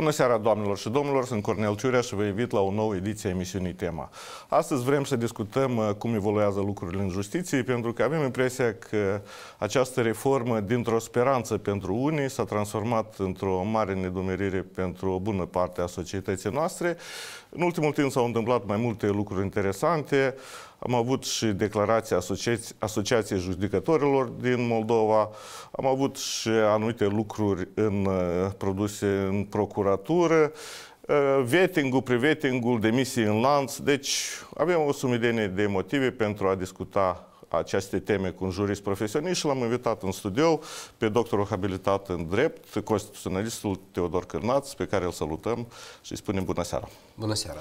Bună seara, doamnelor și domnilor, sunt Cornel Ciurea și vă invit la o nouă ediție a emisiunii Tema. Astăzi vrem să discutăm cum evoluează lucrurile în justiție, pentru că avem impresia că această reformă, dintr-o speranță pentru unii, s-a transformat într-o mare nedumerire pentru o bună parte a societății noastre. În ultimul timp s-au întâmplat mai multe lucruri interesante. Am avut și declarația Asociației Judecătorilor din Moldova, am avut și anumite lucruri produse în procuratură, vetting-ul, pre-vetting-ul, demisii în lanț. Deci avem o sumedenie de motive pentru a discuta aceste teme cu un jurist profesionist și l-am invitat în studio pe doctorul habilitat în drept, constituționalistul Teodor Cârnaț, pe care îl salutăm și îi spunem bună seara. Bună seara!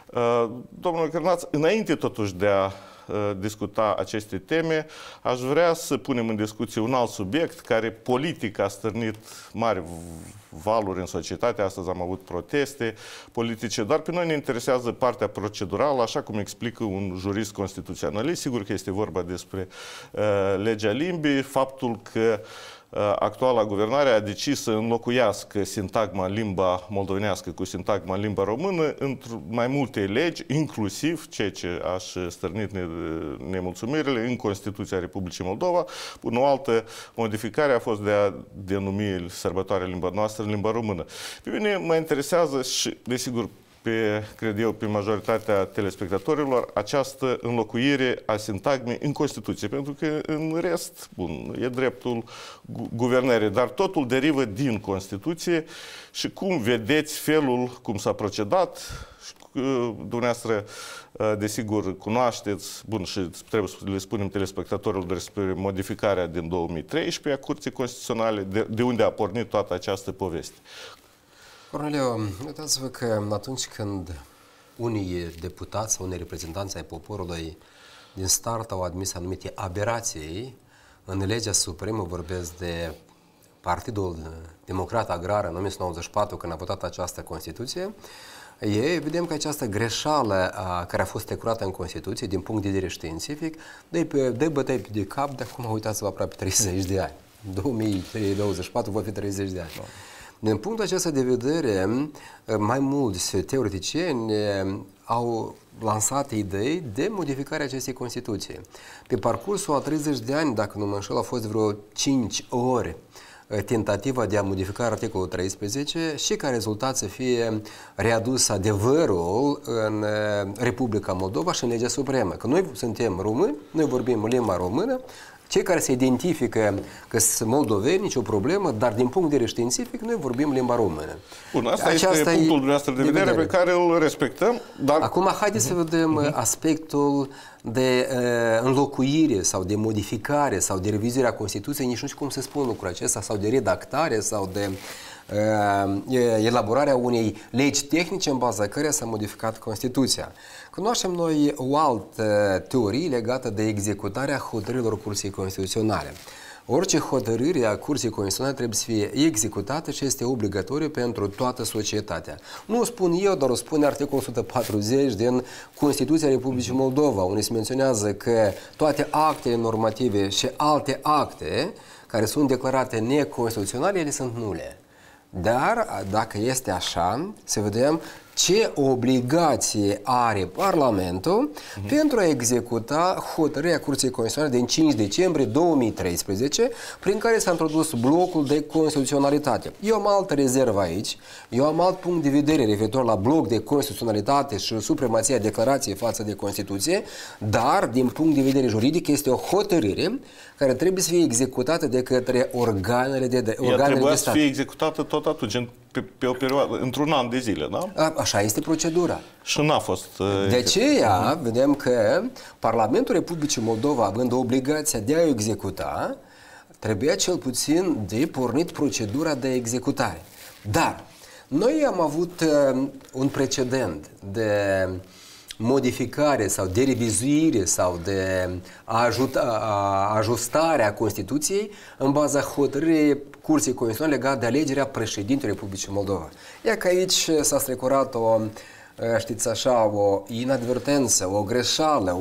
Domnule Cârnaț, înainte totuși de a discuta aceste teme, aș vrea să punem în discuție un alt subiect care politic a stârnit mari valuri în societate. Astăzi am avut proteste politice, dar pe noi ne interesează partea procedurală, așa cum explică un jurist constituționalist. Sigur că este vorba despre legea limbii, faptul că actuala guvernare a decis să înlocuiască sintagma limba moldovenească cu sintagma limba română într mai multe legi, inclusiv ceea ce aș stârnit nemulțumirile în Constituția Republicii Moldova. O altă modificare a fost de a denumi sărbătoarea limba noastră în limba română. Pe mine mă interesează și, desigur, cred eu, pe majoritatea telespectatorilor, această înlocuire a sintagmei în Constituție. Pentru că, în rest, bun, e dreptul guvernării, dar totul derivă din Constituție și cum vedeți felul cum s-a procedat. Dumneavoastră, desigur, cunoașteți, bun, și trebuie să le spunem telespectatorilor despre modificarea din 2013 a Curții Constituționale, de unde a pornit toată această poveste. Cornelio, uitați-vă că atunci când unii deputați sau unii reprezentanți ai poporului din start au admis anumite aberații, în legea supremă vorbesc de Partidul Democrat Agrar în 1994, când a votat această Constituție, e evident că această greșeală care a fost strecurată în Constituție, din punct de vedere științific, dă bătăi de cap de acum, uitați-vă, aproape 30 de ani. 2024 vor fi 30 de ani. Din punctul acesta de vedere, mai mulți teoreticieni au lansat idei de modificarea acestei Constituții. Pe parcursul a 30 de ani, dacă nu mă înșel, a fost vreo 5 ori tentativa de a modifica articolul 13 și ca rezultat să fie readus adevărul în Republica Moldova și în legea supremă. Că noi suntem români, noi vorbim limba română, cei care se identifică că sunt moldoveni, nicio problemă, dar din punct de vedere științific, noi vorbim limba română. Bun, asta este punctul dumneavoastră de vedere pe care îl respectăm. Dar... Acum, haideți să vedem aspectul de înlocuire sau de modificare sau de revizuire a Constituției, nici nu știu cum se spune lucrul acesta, sau de redactare sau de elaborarea unei legi tehnice în baza căreia s-a modificat Constituția. Cunoaștem noi o altă teorie legată de executarea hotărârilor Curții Constituționale. Orice hotărâre a Curții Constituționale trebuie să fie executată și este obligatoriu pentru toată societatea. Nu o spun eu, dar o spune articolul 140 din Constituția Republicii Moldova, unde se menționează că toate actele normative și alte acte care sunt declarate neconstituționale, ele sunt nule. Dar, dacă este așa, să vedem ce obligație are Parlamentul pentru a executa hotărârea Curții Constituționale din 5 decembrie 2013, prin care s-a introdus blocul de constituționalitate. Eu am altă rezervă aici, eu am alt punct de vedere referitor la bloc de constituționalitate și supremația declarației față de Constituție, dar, din punct de vedere juridic, este o hotărâre care trebuie să fie executată de către organele de stat. Trebuia să fie executată tot atunci, pe o perioadă, într-un an de zile, da? Așa este procedura. Și n-a fost... De aceea, vedem că Parlamentul Republicii Moldova, având obligația de a executa, trebuia cel puțin de pornit procedura de executare. Dar noi am avut un precedent de modificare sau de revizuire sau de ajustare a Constituției în baza hotărârii Curții Constituționale legată de alegerea președintelui Republicii Moldova. Iar că aici s-a strecurat știți așa, o inadvertență, o greșeală,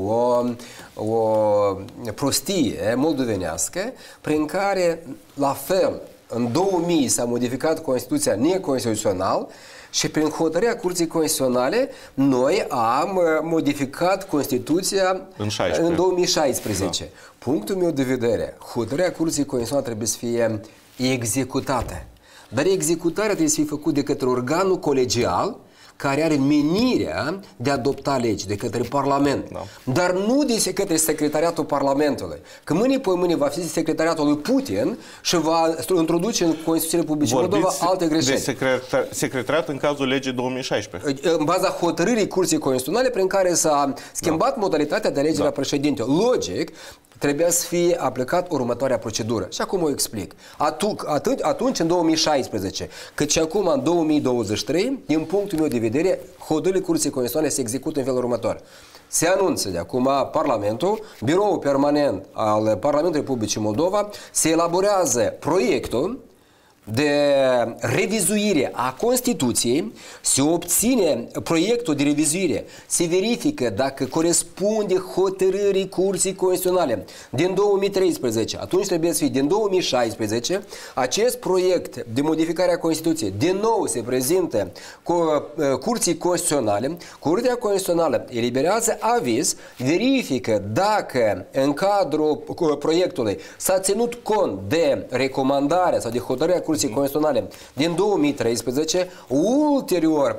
o prostie moldovenească, prin care, la fel în 2000 s-a modificat Constituția neconstituțional și prin hotărârea Curții Constituționale noi am modificat Constituția în 2016. Da. Punctul meu de vedere, hotărârea Curții Constituționale trebuie să fie executată. Dar executarea trebuie să fie făcută de către organul colegial care are menirea de a adopta legi, de către Parlament. Da. Dar nu de către Secretariatul Parlamentului. Că mâine va fi Secretariatul lui Putin și va introduce în Constituția Republicii Moldova alte greșeli. De secretariat în cazul legii 2016. În baza hotărârii Curții Constituționale prin care s-a schimbat modalitatea de alegere a președintelui. Logic, trebuia să fie aplicat următoarea procedură. Și acum o explic. Atunci, în 2016, cât și acum, în 2023, din punctul meu de vedere, hotărârile Curții Constituționale se execută în felul următor. Se anunță de acum Parlamentul, Biroul Permanent al Parlamentului Republicii Moldova, se elaborează proiectul de revizuire a Constituției, se obține proiectul de revizuire, se verifică dacă corespunde hotărârii Curții Constituționale din 2013, atunci trebuie să fie din 2016, acest proiect de modificare a Constituției din nou se prezintă Curții Constituționale, Curtea Constituțională eliberează aviz, verifică dacă în cadrul proiectului s-a ținut cont de recomandarea sau de hotărârea Curții Constituționale din 2013, ulterior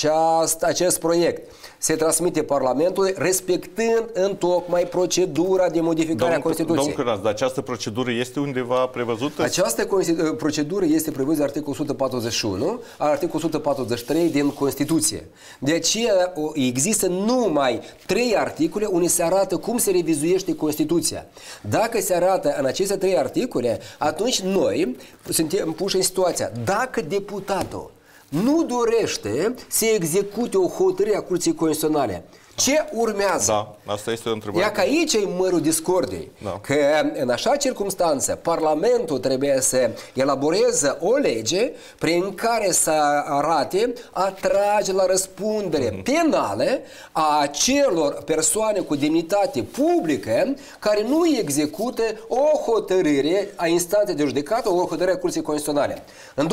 acest proiect se transmite Parlamentului respectând întocmai procedura de modificare a Constituției. Domnul Cârnaț, dar această procedură este undeva prevăzută? Această procedură este prevăzută de articolul 141, articolul 143 din Constituție. De aceea există numai 3 articole unde se arată cum se revizuiește Constituția. Dacă se arată în aceste 3 articole, atunci noi suntem puși în situația, dacă deputatul nu dorește să execute o hotărâre a Curții Constituționale, ce urmează? Da, asta este o întrebare. Ia că aici e mărul discordiei. Da. Că în așa circunstanță Parlamentul trebuie să elaboreze o lege prin care să arate atrage la răspundere penală a acelor persoane cu demnitate publică care nu execută o hotărâre a instanței de judecată, o hotărâre a Curții Constituționale. În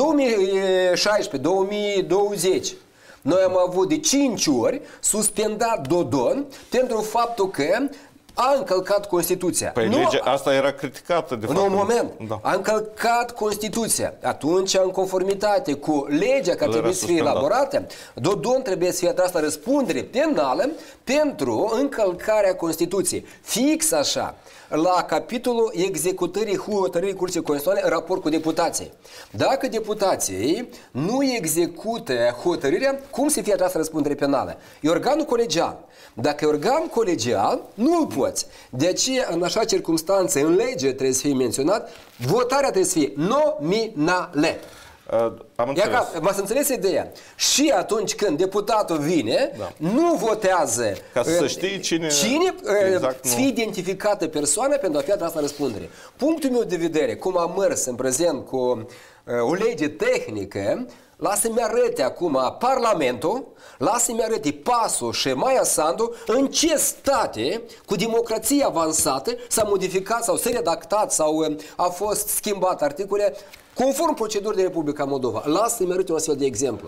2016-2020 noi am avut de 5 ori suspendat Dodon pentru faptul că a încălcat Constituția. Păi legea asta era criticată, de fapt. În un moment. Da. A încălcat Constituția. Atunci, în conformitate cu legea care trebuie să fie elaborată, Dodon trebuie să fie atras la răspundere penală pentru încălcarea Constituției. Fix așa, la capitolul executării hotărârii Curții Constituționale în raport cu deputații. Dacă deputații nu execută hotărârea, cum se fie atras la răspundere penală? E organul colegial. Dacă e organ colegial, nu îl poți. De aceea, în așa circunstanță, în lege trebuie să fie menționat, votarea trebuie să fie nominală. M-ați înțeles ideea? Și atunci când deputatul vine, nu votează ca să știi cine exact, să fie identificată persoana pentru a fi atras la răspundere. Punctul meu de vedere, cum am mers în prezent cu o lege tehnică, lasă-mi arăte acum Parlamentul, lasă-mi arăte PAS-ul și Maia Sandu în ce state cu democrație avansată s-a modificat sau s-a redactat sau a fost schimbat articole conform procedurii de Republica Moldova. Lasă-mi arăte un astfel de exemplu.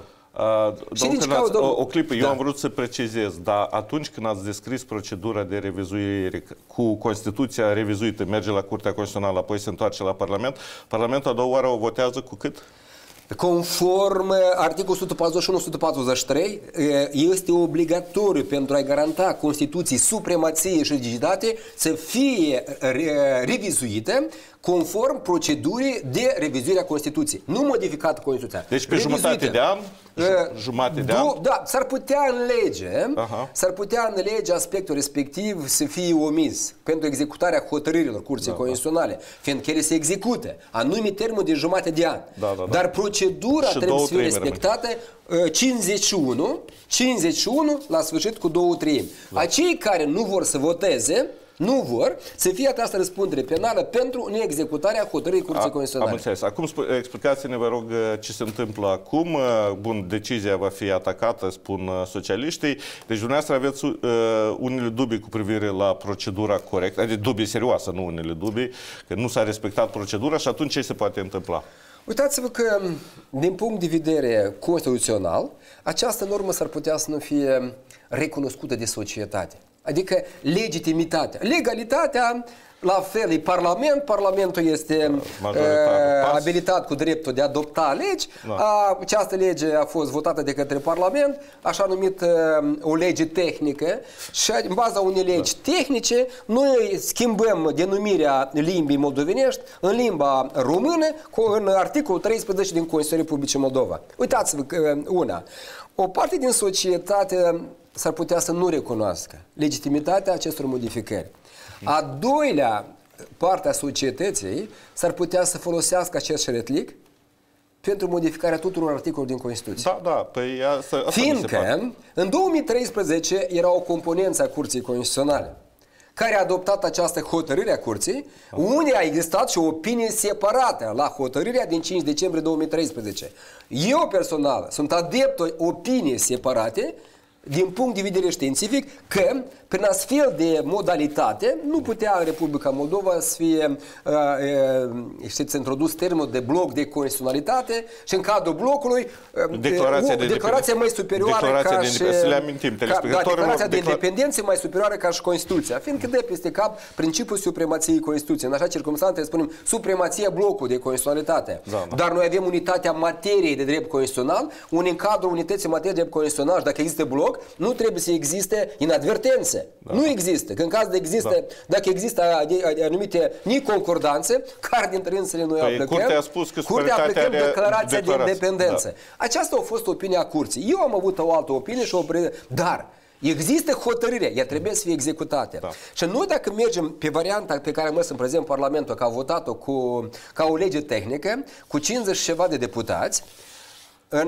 O clipă, eu am vrut să precizez, dar atunci când ați descris procedura de revizuire cu Constituția revizuită, merge la Curtea Constituțională, apoi se întoarce la Parlament, Parlamentul a doua oară o votează cu cât? Conform articolul 141-143, este obligatoriu pentru a garanta Constituției supremație și rigiditate să fie revizuită conform procedurii de revizuire a Constituției. Nu modificată Constituția. Deci pe jumătate de an? Da, s-ar putea în lege aspectul respectiv să fie omis pentru executarea hotărârilor Curții Constituționale, fiindcă ele se execute anume termenul de jumătate de an. Dar procedura trebuie să fie respectată 51 la sfârșit cu 2/3. Acei care nu vor să voteze nu vor să fie atras la răspundere penală pentru neexecutarea hotărârii Curții Constituționale. Am înțeles. Acum explicați-ne, vă rog, ce se întâmplă acum. Bun, decizia va fi atacată, spun socialiștii. Deci dumneavoastră aveți unele dubii cu privire la procedura corectă, adică dubii serioase, nu unele dubii, că nu s-a respectat procedura și atunci ce se poate întâmpla? Uitați-vă că, din punct de vedere constituțional, această normă s-ar putea să nu fie recunoscută de societate. Adică legitimitatea. Legalitatea, la fel, e Parlamentul este abilitat cu dreptul de a adopta legi. Da. Această lege a fost votată de către Parlament, așa numit o lege tehnică, și în baza unei legi tehnice, noi schimbăm denumirea limbii moldovenești în limba română, în articolul 13 din Constituția Republicii Moldova. Uitați-vă una. O parte din societate s-ar putea să nu recunoască legitimitatea acestor modificări. A doilea parte a societății s-ar putea să folosească acest șeretlic pentru modificarea tuturor articolelor din Constituție. Da, da, păi asta fiindcă în 2013 era o componență a Curții Constituționale care a adoptat această hotărâre a Curții, unde a existat și o opinie separată la hotărârea din 5 decembrie 2013. Eu personal sunt adeptul opinii separate din punct de vedere științific că prin astfel de modalitate nu putea în Republica Moldova să fie știți, introdus termenul de bloc de constituționalitate și în cadrul blocului declarația mai superioară ca și declarația de independență mai superioară ca și Constituția, fiindcă dă peste cap principiul supremației Constituției. În așa circunstanțe spunem supremația blocului de constituționalitate. Da, da. Dar noi avem unitatea materiei de drept constituțional, unde în cadrul unității materiei de drept constituțional, și dacă există bloc, nu trebuie să existe inadvertențe. Da. Nu există. Că în caz de există, dacă există anumite neconcordanțe, care dintre însele noi aplicăm, Curtea a spus că aplicăm declarația de independență. Da. Aceasta a fost opinia Curții. Eu am avut o altă opinie și dar există hotărâre, ea trebuie să fie executată. Da. Și noi dacă mergem pe varianta pe care mă sunt prezent Parlamentul, că a votat-o ca o lege tehnică, cu 50 și ceva de deputați, în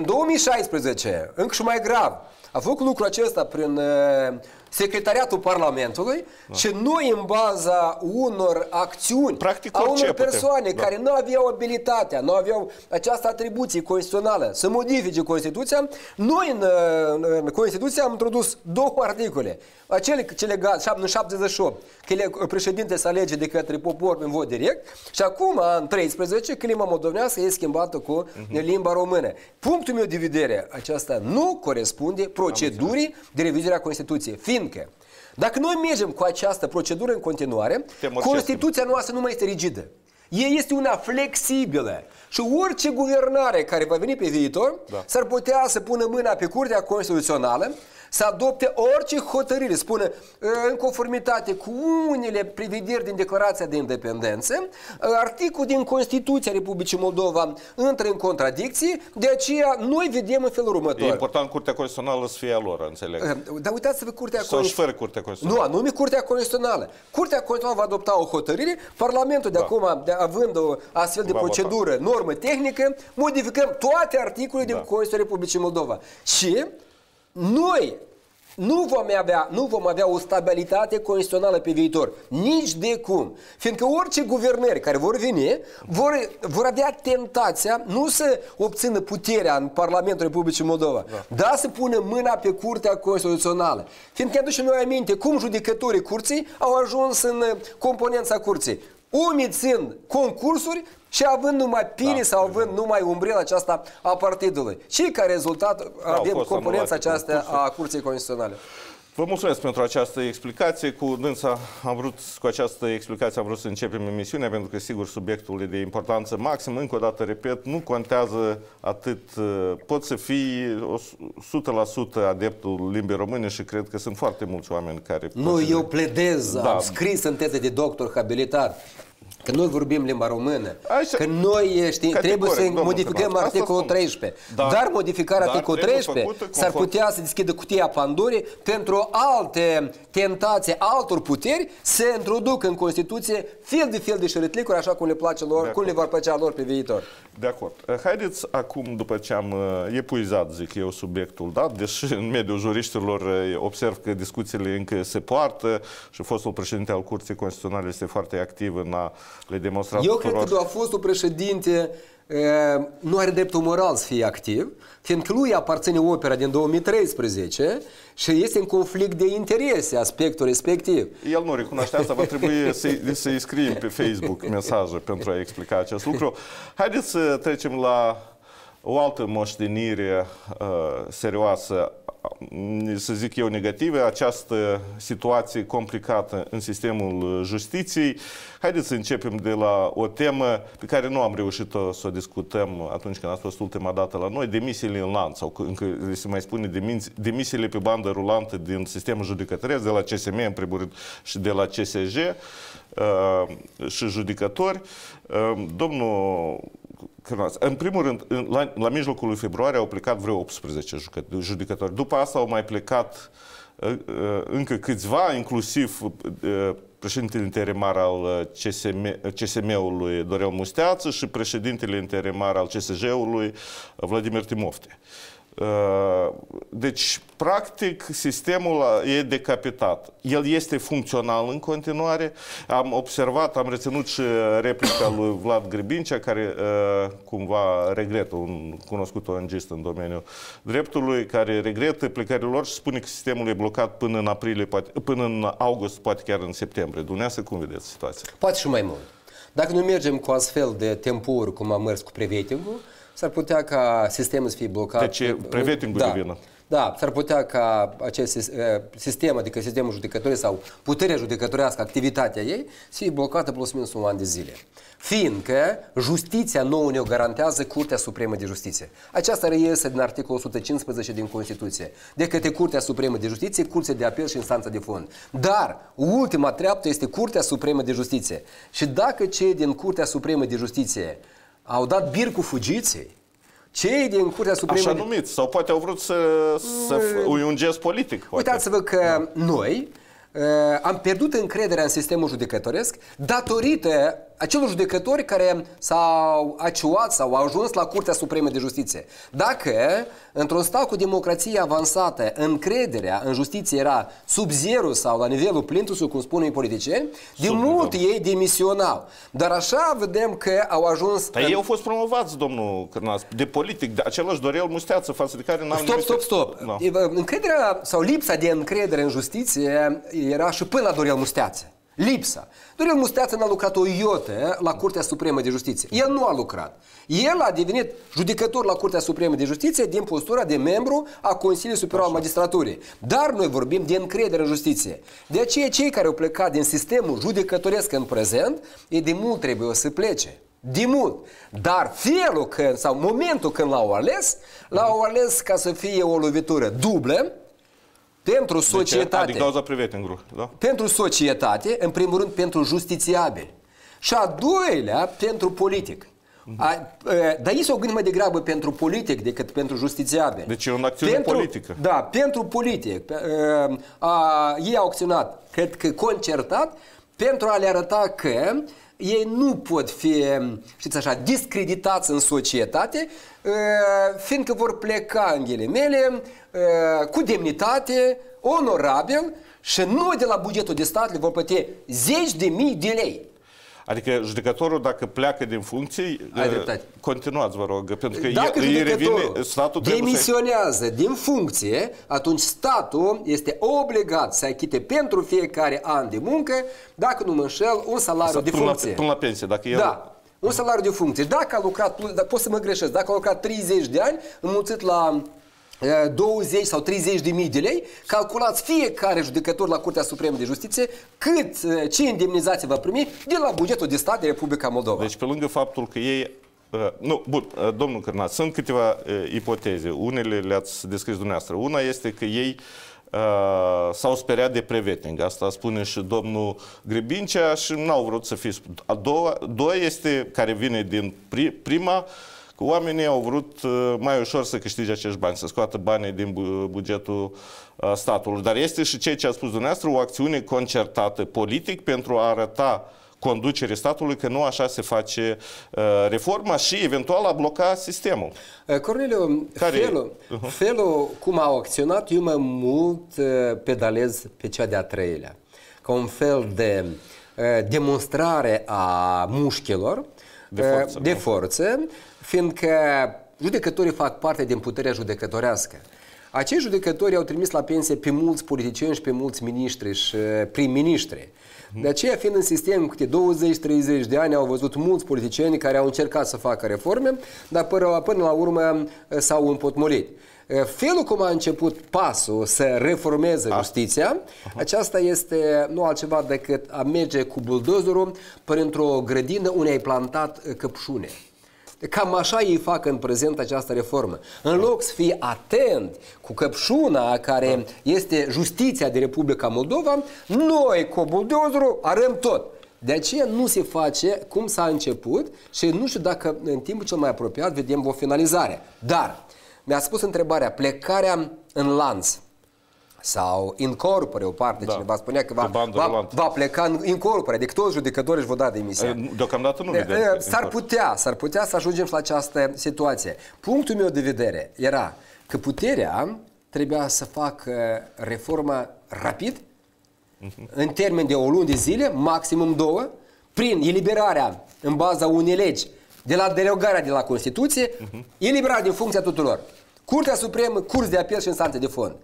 2016, încă și mai grav, a făcut lucrul acesta prin Secretariatul Parlamentului și noi în baza unor acțiuni a unor persoane care nu aveau abilitatea, nu aveau această atribuție constituțională să modifice Constituția, noi în Constituție am introdus două articole. Cele legate, în 78, că președinte se alege de către popor în vot direct și acum, în 13, că limba moldovenească e schimbată cu limba română. Punctul meu de vedere, aceasta nu corespunde procedurii de revizuire a Constituției, fiindcă dacă noi mergem cu această procedură în continuare, Constituția noastră nu mai este rigidă. Ea este una flexibilă și orice guvernare care va veni pe viitor s-ar putea să pună mâna pe Curtea Constituțională să adopte orice hotărâre, spune, în conformitate cu unele prevederi din Declarația de Independență, articolul din Constituția Republicii Moldova intră în contradicție, de aceea noi vedem în felul următor. E important Curtea Constituțională să fie a lor, înțeleg. Dar uitați-vă Curtea Constituțională. Sau și fără Curtea Constituțională. Nu, anume Curtea Constituțională. Curtea Constituțională va adopta o hotărâre, Parlamentul de acum, având o astfel de procedură, normă tehnică, modificăm toate articolele din Constituția Republicii Moldova. Și noi nu vom avea o stabilitate constituțională pe viitor. Nici de cum. Fiindcă orice guvernări care vor veni vor avea tentația nu să obțină puterea în Parlamentul Republicii Moldova, dar să pună mâna pe Curtea Constituțională. Fiindcă aducem noi aminte cum judecătorii Curții au ajuns în componența Curții. Unii țin concursuri și având numai pile sau având numai umbrela aceasta a partidului. Și ca rezultat avem componența aceasta a Curții Constituționale. Vă mulțumesc pentru această explicație. Cu această explicație am vrut să începem emisiunea, pentru că, sigur, subiectul e de importanță maximă. Încă o dată, repet, nu contează atât. Poți să fii 100% adeptul limbii române și cred că sunt foarte mulți oameni care... Nu, eu pledez, am scris în teză de doctor habilitat că noi vorbim limba română, că noi trebuie să modificăm articolul 13. Dar modificarea articolului 13 s-ar putea să deschidă cutia Pandorii pentru alte tentații altor puteri să introducă în Constituție fel de șeretlicuri, așa cum le place lor, cum le vor plăcea lor pe viitor. De acord. Haideți acum, după ce am epuizat, zic eu, subiectul, deși în mediul juriștilor observ că discuțiile încă se poartă și fostul președinte al Curții Constituționale este foarte activ în a le demonstrat Eu cred că a fostul președinte nu are dreptul moral să fie activ, fiindcă lui aparține opera din 2013 și este în conflict de interese aspectul respectiv. El nu recunoaște asta, va trebui să-i scriem pe Facebook mesaje pentru a explica acest lucru. Haideți să trecem la o altă moștenire serioasă, să zic eu negativă, această situație complicată în sistemul justiției. Haideți să începem de la o temă pe care nu am reușit să o discutăm atunci când a fost ultima dată la noi, demisiile în lanț, sau încă le se mai spune demisiile pe bandă rulantă din sistemul judecătoresc, de la CSM în primul rând și de la CSJ și judecători. Domnul în primul rând, la mijlocul lui februarie au plecat vreo 18 judecători. După asta au mai plecat încă câțiva, inclusiv președintele interimar al CSM-ului Dorel Musteață și președintele interimar al CSJ-ului Vladimir Timofte. Deci, practic, sistemul e decapitat. El este funcțional în continuare. Am observat, am reținut și replica lui Vlad Grebincea, care cumva regretă, un cunoscut ONG-ist în domeniul dreptului, care regretă plecările lor și spune că sistemul e blocat până în aprilie, până în august, poate chiar în septembrie. Dumneavoastră, cum vedeți situația? Poate și mai mult. Dacă nu mergem cu astfel de temporuri cum am mers cu prevetingul, s-ar putea ca sistemul să fie blocat. Deci prevetingul de vină. Da, s-ar putea ca acest sistem, adică sistemul judecătorii sau puterea judecătorească, activitatea ei, să fie blocată plus minus un an de zile. Fiindcă justiția nouă ne-o garantează Curtea Supremă de Justiție. Aceasta reiese din articolul 115 din Constituție. De către Curtea Supremă de Justiție, Curtea de Apel și instanța de fond. Dar ultima treaptă este Curtea Supremă de Justiție. Și dacă cei din Curtea Supremă de Justiție au dat bir cu fugiții, cei din Curtea Supremă... Așa numiți, sau poate au vrut să un gest politic. Uitați-vă că noi am pierdut încrederea în sistemul judecătoresc datorită acelor judecători care s-au aciuat sau au ajuns la Curtea Supremă de Justiție. Dacă într-un stat cu democrație avansată încrederea în justiție era sub zero sau la nivelul plintusului, cum spun unii politicieni, de mult ei demisionau. Dar așa vedem că au ajuns... Dar ei au fost promovați, domnul Cârnaț, de politic, de același Dorel Musteață, față de care n-am... Stop. No. Încrederea sau lipsa de încredere în justiție era și până la Dorel Musteață. Lipsa. Dorel Musteață n-a lucrat o iotă la Curtea Supremă de Justiție. El nu a lucrat. El a devenit judecător la Curtea Supremă de Justiție din postura de membru a Consiliului Superior al Magistraturii. Dar noi vorbim de încredere în justiție. De aceea cei care au plecat din sistemul judecătoresc în prezent, ei de mult trebuie să plece. De mult. Dar felul când, sau momentul când l-au ales ca să fie o lovitură dublă pentru societate. Adică cauza prevetingului, da? Pentru societate, în primul rând pentru justițiabili. Și a doilea, pentru politic. Dar ei s-au gândit mai degrabă pentru politic decât pentru justițiabil. Deci e o acțiune politică. Da, pentru politic. Ei au acționat, cred că concertat, pentru a le arăta că ei nu pot fi, știți așa, discreditați în societate, fiindcă vor pleca în ghilimele cu demnitate, onorabil și nu de la bugetul de stat le vor plăti 10.000 de lei. Adică judecătorul, dacă pleacă din funcții, continuați, vă rog, pentru că dacă statul demisionează din funcție, atunci statul este obligat să achite pentru fiecare an de muncă, dacă nu mă înșel, un salariu de funcție. Până la pensie, dacă el... Da, un salariu de funcție. Dacă a lucrat, pot să mă greșesc, dacă a lucrat 30 de ani, înmulțit la 20 sau 30 de mii de lei, calculați fiecare judecător la Curtea Supremă de Justiție ce indemnizație va primi de la bugetul de stat de Republica Moldova. Deci pe lângă faptul că ei... bun, domnul Cârnaț, sunt câteva ipoteze. Unele le-ați descris dumneavoastră. Una este că ei s-au speriat de preveting. Asta spune și domnul Grebincea și n-au vrut să fie... A doua este, care vine din prima, că oamenii au vrut mai ușor să câștige acești bani, să scoată banii din bugetul statului. Dar este și ceea ce a spus dumneavoastră, o acțiune concertată politic pentru a arăta conducerii statului că nu așa se face reforma și eventual a bloca sistemul. Corneliu, felul cum au acționat, eu mai mult pedalez pe cea de-a treilea. Ca un fel de demonstrare a mușchilor de forță, fiindcă judecătorii fac parte din puterea judecătorească. Acei judecători au trimis la pensie pe mulți politicieni și pe mulți miniștri și prim-ministri. De aceea, fiind în sistem câte 20-30 de ani, au văzut mulți politicieni care au încercat să facă reforme, dar până la urmă s-au împotmolit. Felul cum a început pasul să reformeze justiția, aceasta este nu altceva decât a merge cu buldozerul printr-o grădină unde ai plantat căpșune. Cam așa ei fac în prezent această reformă. În loc să fie atent cu căpșuna care este justiția de Republica Moldova, noi cu buldozerul arăm tot. De aceea nu se face cum s-a început și nu știu dacă în timpul cel mai apropiat vedem o finalizare. Dar mi-a spus întrebarea, plecarea în lanț sau incorpore o parte, cineva spunea că va pleca incorpore, adică toți judecătorii își vor da demisia. Deocamdată nu vedem. S-ar putea să ajungem la această situație. Punctul meu de vedere era că puterea trebuia să facă reforma rapid, în termen de o lună de zile, maximum 2, prin eliberarea în baza unei legi, de la derogarea de la Constituție, eliberarea din funcția tuturor. Curtea Supremă, Curți de Apel și instanțe de fond.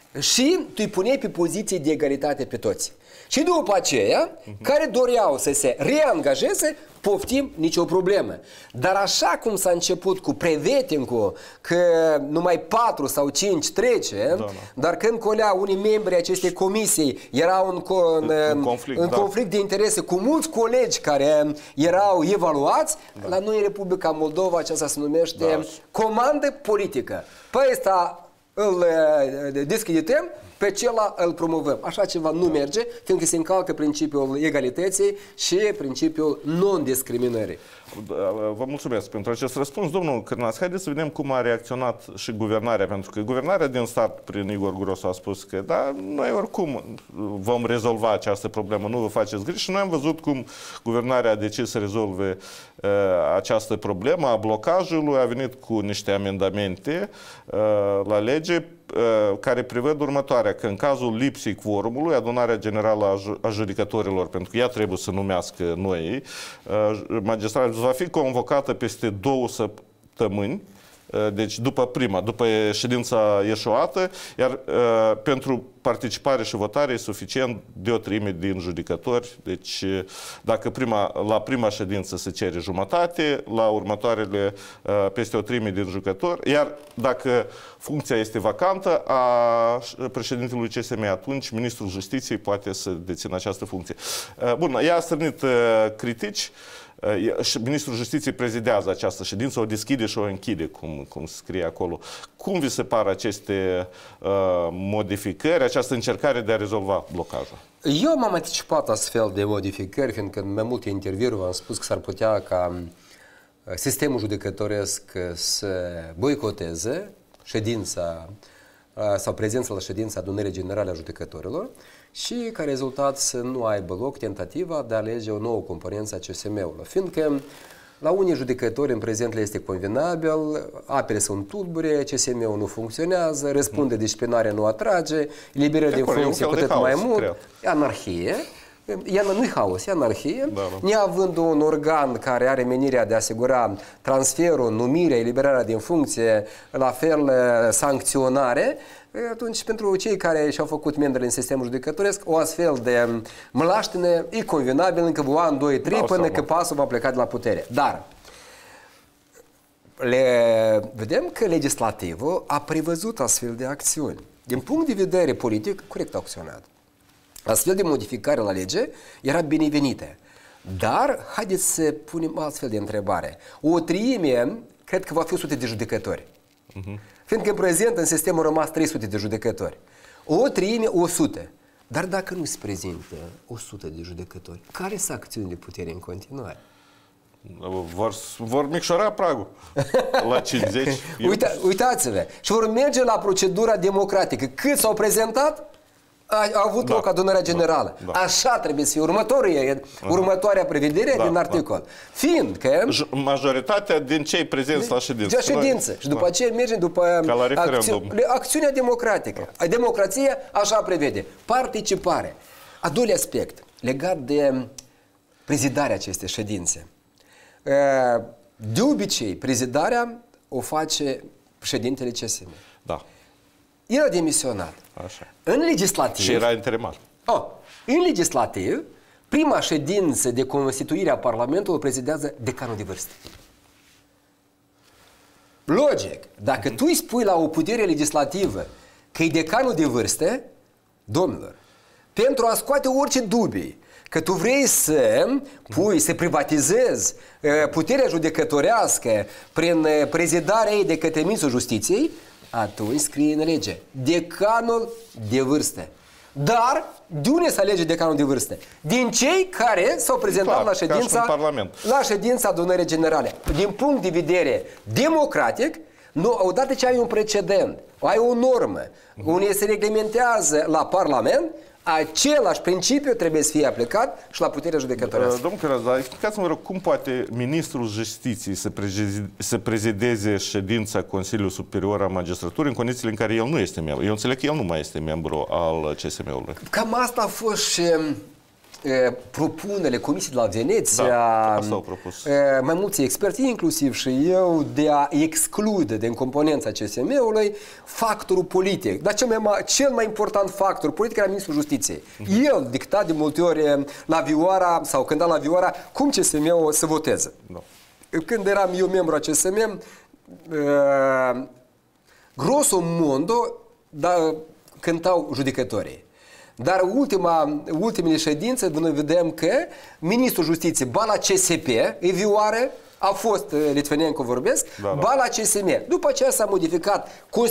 Și tu îi puneai pe poziții de egalitate pe toți. Și după aceea, care doreau să se reangajeze, poftim, nicio problemă. Dar așa cum s-a început cu prevetingul, că numai 4 sau 5 trece, dar când colea unii membri acestei comisii erau în conflict de interese cu mulți colegi care erau evaluați, la noi în Republica Moldova aceasta se numește comandă politică. Pe ăsta îl discredităm, pe celălalt îl promovăm. Așa ceva nu merge, fiindcă se încalcă principiul egalității și principiul non-discriminării. Vă mulțumesc pentru acest răspuns. Domnul Cârnaț, haideți să vedem cum a reacționat și guvernarea, pentru că guvernarea din start, prin Igor Grosu, a spus că da, noi oricum vom rezolva această problemă, nu vă faceți griji, și noi am văzut cum guvernarea a decis să rezolve această problemă a blocajului, a venit cu niște amendamente la lege care prevăd următoarea, că în cazul lipsii quorumului, adunarea generală a judecătorilor, pentru că ea trebuie să numească noi, magistratul va fi convocată peste 2 săptămâni, deci după ședința eșuată, iar pentru participare și votare e suficient de o treime din judecători. Deci dacă la prima ședință se cere jumătate, la următoarele peste o treime din judecători, iar dacă funcția este vacantă a președintelui CSM, atunci Ministrul Justiției poate să dețină această funcție. Bun, ea a strânit critici. Ministrul Justiției prezidează această ședință, o deschide și o închide, cum scrie acolo. Cum vi se par aceste modificări, această încercare de a rezolva blocajul? Eu m-am anticipat astfel de modificări, fiindcă în mai multe interviuri v-am spus că s-ar putea ca sistemul judecătoresc să boicoteze ședința sau prezența la ședința adunării generale a judecătorilor și ca rezultat să nu aibă loc tentativa de a alege o nouă componență a CSM-ului. Fiindcă la unii judecători în prezent le este convenabil, apele sunt tulbure, CSM-ul nu funcționează, răspunde disciplinare nu atrage, eliberări din funcție cu atât mai mult, e anarhie. Nu-i haos, e anarhie. Neavând un organ care are menirea de a asigura transferul, numirea, eliberarea din funcție, la fel sancționare, atunci pentru cei care și-au făcut membrele în sistemul judecătoresc, o astfel de mlaștină e convenabil încă 1, 2, 3 până că pasul va pleca de la putere. Dar vedem că legislativul a prevăzut astfel de acțiuni. Din punct de vedere politic, corect acționat. Astfel de modificare la lege era binevenită. Dar haideți să punem astfel de întrebare. O treime, cred că va fi 100 de judecători. Fiindcă în prezent în sistem au rămas 300 de judecători. O treime, 100. Dar dacă nu se prezintă 100 de judecători, care sunt acțiunile puterii în continuare? Vor micșora pragul la 50. Uitați-vă. Și vor merge la procedura democratică. Cât s-au prezentat? A avut loc adunarea generală. Așa trebuie să fie următoarea prevedere din articol. Fiindcă majoritatea din cei prezenți la ședință. Și după aceea mergem după acțiunea democratică. Democrația așa prevede. Participare. A doilea aspect, legat de prezidarea acestei ședințe. De obicei, prezidarea o face președintele CSM. Da. El a demisionat. Așa. În legislativ... Și era interimar. În legislativ, prima ședință de constituire a Parlamentului prezidează decanul de vârstă. Logic, dacă tu îi spui la o putere legislativă că e decanul de vârstă, domnilor, pentru a scoate orice dubii că tu vrei să privatizezi puterea judecătorească prin prezidarea ei de către ministrul justiției, atunci scrie în lege decanul de vârstă. Dar de unde se alege decanul de vârstă? Din cei care s-au prezentat la ședința adunării generale. Din punct de vedere democratic, odată ce ai un precedent, ai o normă, unde se reglementează la Parlament, același principiu trebuie să fie aplicat și la puterea judecătorească. Domnul Cărnaț, dar explicați-mă rog, cum poate ministrul justiției să prezideze ședința Consiliului Superior al Magistraturii în condițiile în care el nu este membru? Eu înțeleg că el nu mai este membru al CSM-ului. Cam asta a fost și propunerile Comisiei de la Veneția, asta au propus. Mai mulți experți, inclusiv și eu, de a exclude din componența CSM-ului factorul politic. Dar cel mai important factor politic era ministrul Justiției. El dicta de multe ori la Vioara sau cânta la Vioara cum CSM-ul să voteze. Când eram eu membru a CSM, grosso modo cântau judecătorii. Dar ultimele ședințe, noi vedem că ministrul Justiției, ba la CSP, e Vioară, a fost Litvinenko vorbesc, ba la CSM. După aceea s-a modificat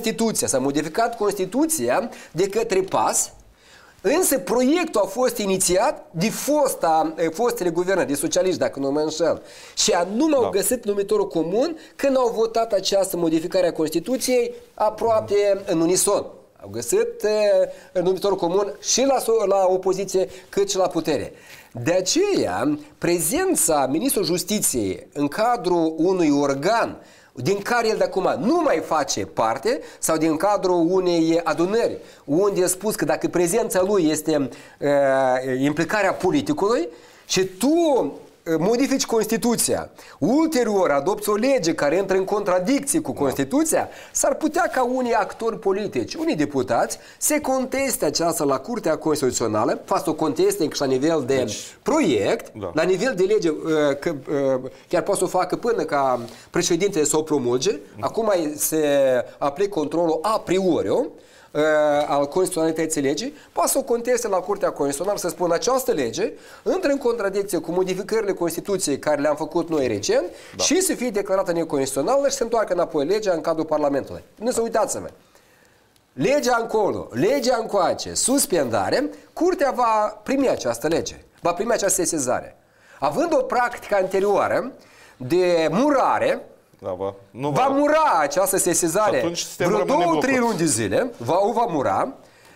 Constituția, de către PAS, însă proiectul a fost inițiat de fostele guverne, de socialiști, dacă nu mă înșel. Și anume au găsit numitorul comun când au votat această modificare a Constituției aproape în unison. Au găsit numitorul comun și la opoziție cât și la putere. De aceea, prezența ministrului Justiției în cadrul unui organ din care el de acum nu mai face parte sau din cadrul unei adunări unde e spus că dacă prezența lui este implicarea politicului și tu modifici Constituția, ulterior adopți o lege care intră în contradicție cu Constituția, s-ar putea ca unii actori politici, unii deputați, se conteste aceasta la Curtea Constituțională, fac o conteste și la nivel de proiect, la nivel de lege, chiar poate să o facă până ca președintele să o promulge, acum se aplică controlul a priori al constituționalității legii, poate să o conteste la Curtea Constituțională să spună această lege intră în contradicție cu modificările Constituției care le-am făcut noi recent și să fie declarată neconstituțională și să întoarcă înapoi legea în cadrul Parlamentului. Nu să uitați-vă. Legea încolo, legea încoace, suspendare, Curtea va primi această lege, va primi această sesizare. Având o practică anterioară de murare, va mura această sesizare vreo 2-3 luni de zile, va mura,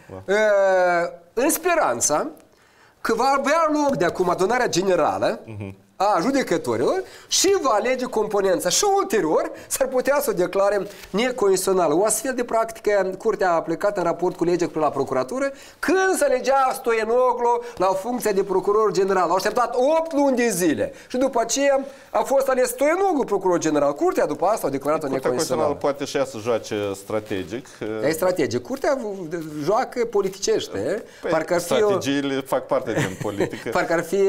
în speranța că va avea loc de acum adunarea generală a judecătorilor și va alege componența și ulterior s-ar putea să o declare neconstituțională. O astfel de practică Curtea a aplicat în raport cu legea la procuratură când se alegea Stoianoglu la funcția de procuror general. Au așteptat 8 luni de zile și după aceea a fost ales Stoianoglu procuror general. Curtea după asta a declarat-o neconstituțională. Poate și ea să joace strategic. E strategic. Curtea joacă politicește. Strategiile fac parte din politică. Parcă ar fi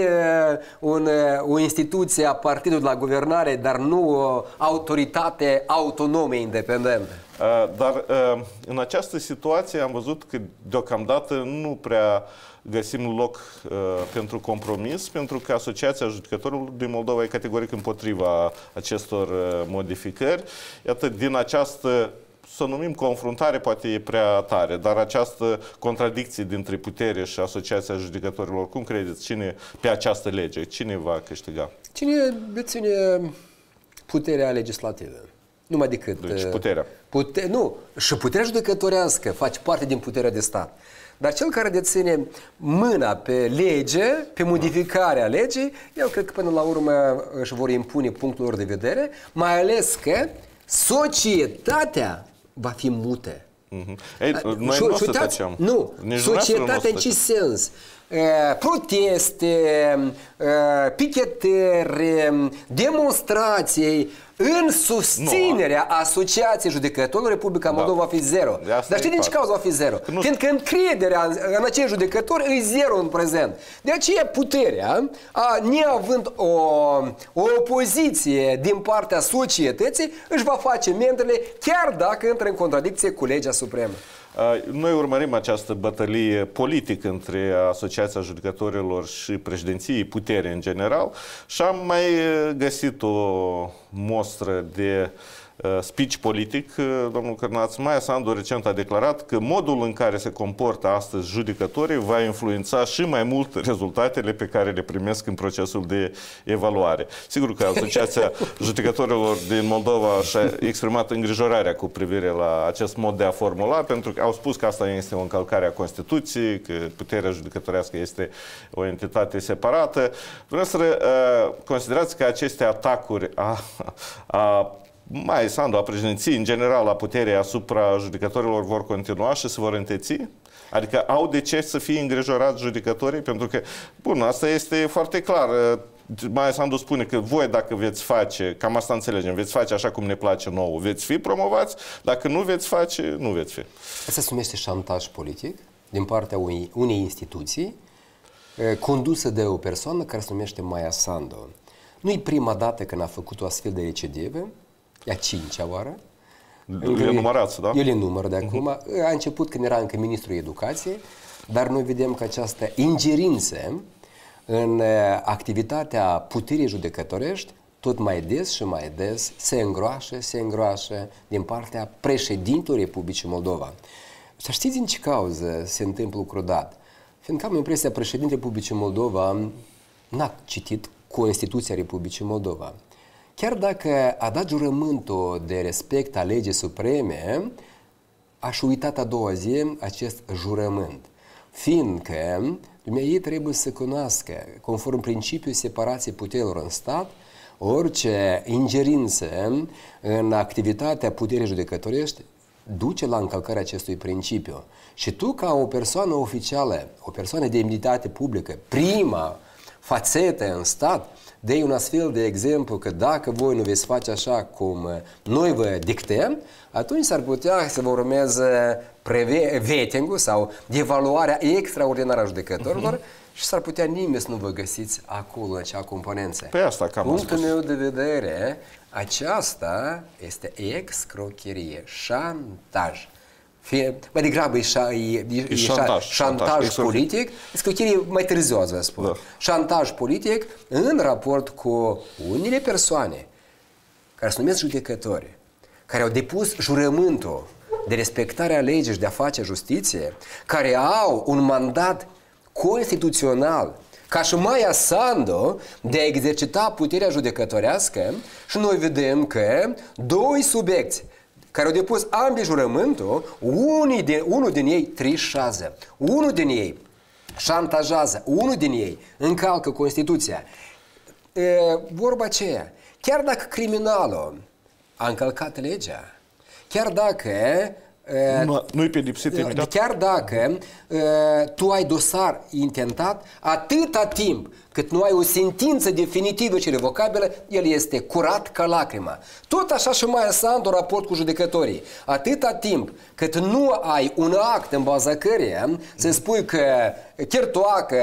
o instituție a partidului de la guvernare, dar nu o autoritate autonomă independentă. Dar în această situație am văzut că deocamdată nu prea găsim loc pentru compromis, pentru că Asociația Judecătorilor din Moldova e categoric împotriva acestor modificări. Iată, din această, să numim confruntare, poate e prea tare, dar această contradicție dintre putere și Asociația Judecătorilor, cum credeți, cine pe această lege, cine va câștiga? Cine deține puterea legislativă? Numai decât... Deci puterea. Nu, și puterea judecătorească face parte din puterea de stat. Dar cel care deține mâna pe lege, pe modificarea legii, eu cred că până la urmă își vor impune punctul lor de vedere, mai ales că societatea va fi mută. Ei, noi nu o să tăceam. Nu, societatea în ce sens? proteste, pichetări, demonstrații în susținerea Asociației Judecătorilor, Republica Moldova va fi zero. Dar știi din ce cauză va fi zero? Fiindcă încrederea în acei judecători e zero în prezent. De aceea puterea, neavând o opoziție din partea societății, își va face mendele chiar dacă intră în contradicție cu legea supremă. Noi urmărim această bătălie politică între Asociația Judecătorilor și președinției, putere în general, și am mai găsit o mostră de speech politic. Domnul Cârnaț, Maia Sandu recent a declarat că modul în care se comportă astăzi judecătorii va influența și mai mult rezultatele pe care le primesc în procesul de evaluare. Sigur că Asociația Judecătorilor din Moldova și-a exprimat îngrijorarea cu privire la acest mod de a formula, pentru că au spus că asta este o încălcare a Constituției, că puterea judecătorească este o entitate separată. Vreau să considerați că aceste atacuri Maia Sandu, a președinției, în general, la puterea asupra judecătorilor vor continua și se vor înteți? Adică au de ce să fie îngrijorați judecătorii? Pentru că, bun, asta este foarte clar. Maia Sandu spune că voi, dacă veți face, cam asta înțelegem, veți face așa cum ne place nouă, veți fi promovați, dacă nu veți face, nu veți fi. Asta se numește șantaj politic din partea unei instituții condusă de o persoană care se numește Maia Sandu. Nu-i prima dată când a făcut o astfel de recidivă, e a 5-a oară. Le numărați, da? Eu le număr de acum. A început când era încă ministrul educației, dar noi vedem că această ingerință în activitatea puterii judecătorești tot mai des și mai des se îngroașă din partea președintelui Republicii Moldova. Să știți din ce cauză se întâmplă lucrul dat? Fiindcă am impresia că președintele Republicii Moldova n-a citit Constituția Republicii Moldova. Chiar dacă a dat jurământul de respect a legii supreme, aș uitat a doua zi acest jurământ. Fiindcă ei trebuie să cunoască, conform principiului separației puterilor în stat, orice ingerință în activitatea puterii judecătorești duce la încălcarea acestui principiu. Și tu, ca o persoană oficială, o persoană de demnitate publică, prima fațetă în stat, dă un astfel de exemplu că dacă voi nu veți face așa cum noi vă dictăm, atunci s-ar putea să vă urmeze vetting-ul sau devaluarea extraordinară a judecătorilor și s-ar putea nimeni să nu vă găsiți acolo în acea componență. Pe asta cam punctul meu de vedere, aceasta este excrocherie, șantaj. Mai degrabă e șantaj politic, excrocherie mai târziu, ați vă spun. Da. Șantaj politic în raport cu unele persoane care se numesc judecători, care au depus jurământul de respectare a legii și de a face justiție, care au un mandat constituțional ca și Maia Sandu de a exercita puterea judecătorească, și noi vedem că doi subiecti care au depus ambii jurământul, unul din ei trișează, unul din ei șantajează, unul din ei încalcă Constituția. Vorba aceea, chiar dacă criminalul a încălcat legea, chiar dacă nu-i pedepsit imediat. Chiar dacă tu ai dosar intentat, atâta timp cât nu ai o sentință definitivă și revocabilă, el este curat ca lacrima. Tot așa și Maia Sandu, raport cu judecătorii. Atâta timp cât nu ai un act în baza căreia să spui că Chirtoacă,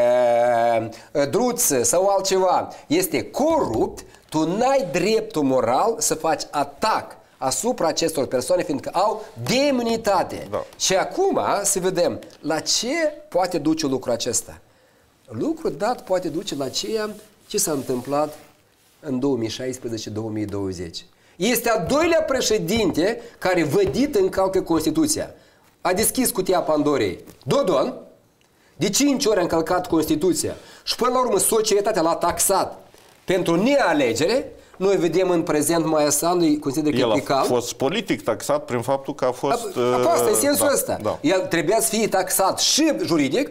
Druță sau altceva este corupt, tu n-ai dreptul moral să faci atac asupra acestor persoane, fiindcă au demnitate. Da. Și acum să vedem la ce poate duce lucrul acesta. Lucrul dat poate duce la ceea ce s-a întâmplat în 2016-2020. Este al doilea președinte care vădit încalcă Constituția. A deschis cutia Pandorei. Dodon, de 5 ori a încălcat Constituția și până la urmă societatea l-a taxat pentru nealegere. Noi vedem în prezent Maia Sandu, îi consider critical. El a fost politic taxat prin faptul că a fost... Asta e sensul ăsta. Da. El trebuia să fie taxat și juridic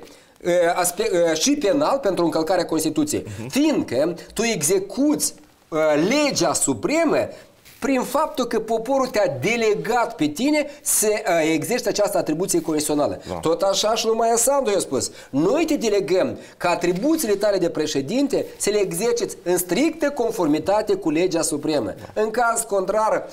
și penal pentru încălcarea Constituției. Fiindcă tu execuți legea supremă prin faptul că poporul te-a delegat pe tine să exerci această atribuție constituțională. Da. Tot așa și numai Sandu i-a spus. Noi te delegăm ca atribuțiile tale de președinte să le exerciți în strictă conformitate cu legea supremă. Da. În caz contrar,